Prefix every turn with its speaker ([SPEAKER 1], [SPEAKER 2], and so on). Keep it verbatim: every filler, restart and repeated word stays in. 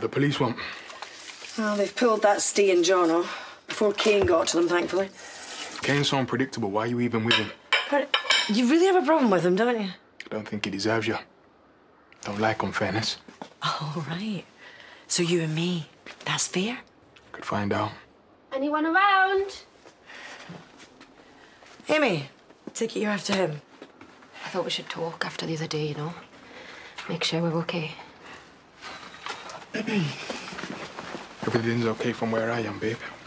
[SPEAKER 1] the police want?
[SPEAKER 2] Well, they've pulled that Stee and John off before Kane got to them, thankfully.
[SPEAKER 1] If Kane's so unpredictable, why are you even with him?
[SPEAKER 2] But you really have a problem with him, don't you?
[SPEAKER 1] I don't think he deserves you. Don't like unfairness.
[SPEAKER 2] Oh, right. So you and me, that's fair?
[SPEAKER 1] Could find out.
[SPEAKER 3] Anyone around?
[SPEAKER 2] Amy, take it you're after him.
[SPEAKER 3] I thought we should talk after the other day, you know. Make sure we're okay.
[SPEAKER 1] Everything's okay from where I am, babe.